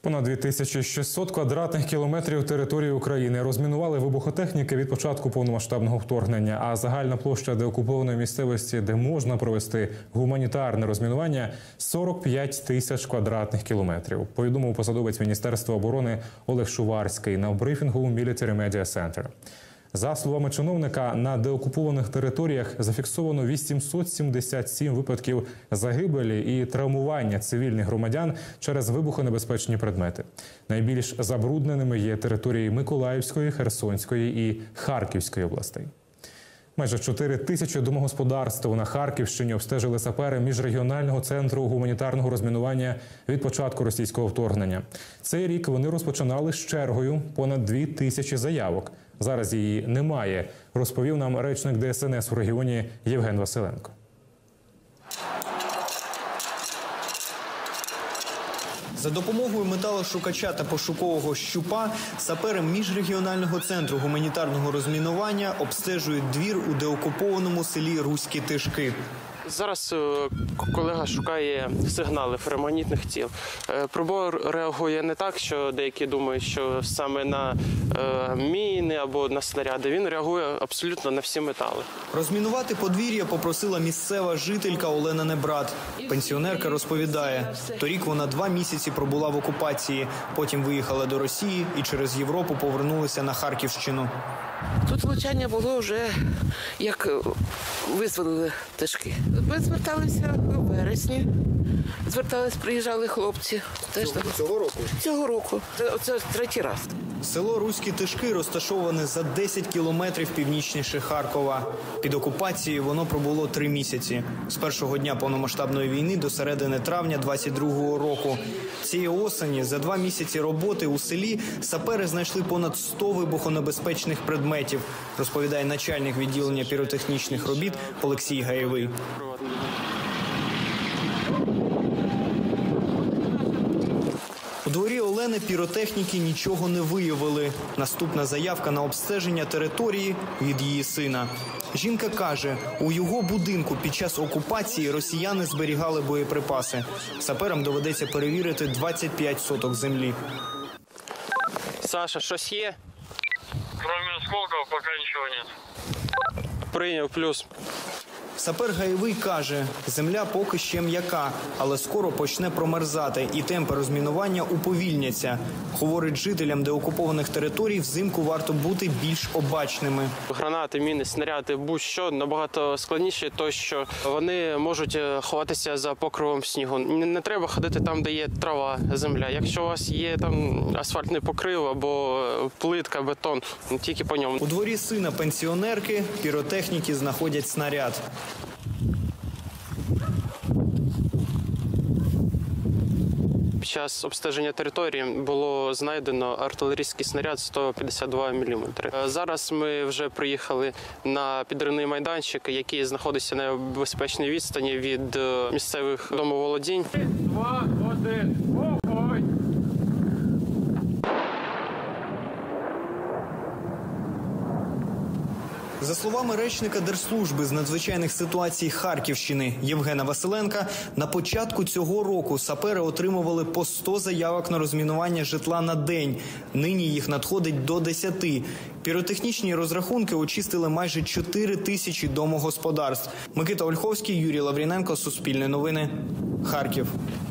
Понад 2600 квадратних кілометрів території України розмінували вибухотехніки від початку повномасштабного вторгнення, а загальна площа деокупованої місцевості, де можна провести гуманітарне розмінування – 45 тисяч квадратних кілометрів, повідомив посадовець Міністерства оборони Олег Шуварський на брифінгу у Military Media Center. За словами чиновника, на деокупованих територіях зафіксовано 877 випадків загибелі і травмування цивільних громадян через вибухонебезпечні предмети. Найбільш забрудненими є території Миколаївської, Херсонської і Харківської областей. Майже 4 тисячі домогосподарств на Харківщині обстежили сапери Міжрегіонального центру гуманітарного розмінування від початку російського вторгнення. Цей рік вони розпочинали з чергою понад 2000 заявок. Зараз її немає, розповів нам речник ДСНС у регіоні Євген Василенко. За допомогою металошукача та пошукового щупа сапери Міжрегіонального центру гуманітарного розмінування обстежують двір у деокупованому селі Руські Тишки. Зараз колега шукає сигнали феромагнітних тіл. Прибор реагує не так, що деякі думають, що саме на міни або на снаряди. Він реагує абсолютно на всі метали. Розмінувати подвір'я попросила місцева жителька Олена Небрат. Пенсіонерка розповідає, торік вона 2 місяці пробула в окупації, потім виїхала до Росії і через Європу повернулася на Харківщину. Тут влучання було вже, як визволили Тишки. Ми зверталися у вересні. Приїжджали хлопці. Цього року? Цього року. Це 3-й раз. Село Руські Тишки розташоване за 10 кілометрів північніше Харкова. Під окупацією воно пробуло 3 місяці. З першого дня повномасштабної війни до середини травня 22-го року. Цієї осені за 2 місяці роботи у селі сапери знайшли понад 100 вибухонебезпечних предметів, розповідає начальник відділення піротехнічних робіт Олексій Гаєвий. У дворі Олени піротехніки нічого не виявили. Наступна заявка на обстеження території від її сина. Жінка каже, у його будинку під час окупації росіяни зберігали боєприпаси. Саперам доведеться перевірити 25 соток землі. Саша, щось є? Кроме осколков пока ничего нет. Прийняв, плюс. Сапер Гаєвий каже, земля поки ще м'яка, але скоро почне промерзати і темпи розмінування уповільняться. Говорить, жителям деокупованих територій взимку варто бути більш обачними. Гранати, міни, снаряди, будь-що набагато складніше, то що вони можуть ховатися за покровом снігу. Не треба ходити там, де є трава, земля. Якщо у вас є там асфальтний покрив або плитка, бетон, тільки по ньому. У дворі сина пенсіонерки піротехніки знаходять снаряд. Під час обстеження території було знайдено артилерійський снаряд 152 мм. Зараз ми вже приїхали на підривний майданчик, який знаходиться на безпечній відстані від місцевих домоволодінь. 3, 2, 1, вогонь! За словами речника Держслужби з надзвичайних ситуацій Харківщини Євгена Василенка, на початку цього року сапери отримували по 100 заявок на розмінування житла на день. Нині їх надходить до 10. Піротехнічні розрахунки очистили майже 4 тисячі домогосподарств. Микита Ольховський, Юрій Лавріненко, Суспільне новини, Харків.